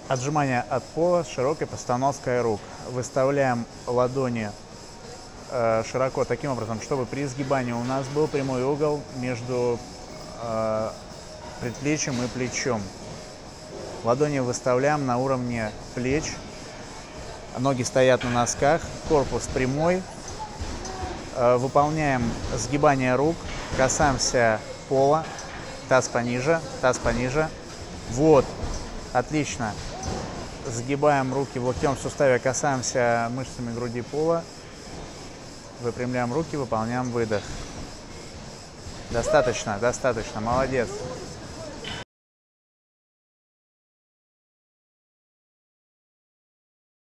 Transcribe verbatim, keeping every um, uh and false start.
Отжимания от пола с широкой постановкой рук. Выставляем ладони э, широко таким образом, чтобы при изгибании у нас был прямой угол между э, предплечьем и плечом. Ладони выставляем на уровне плеч. Ноги стоят на носках, корпус прямой. Э, выполняем сгибание рук, касаемся пола, таз пониже, таз пониже. Вот, отлично. Сгибаем руки в локтевом суставе, касаемся мышцами груди пола. Выпрямляем руки, выполняем выдох. Достаточно, достаточно, молодец.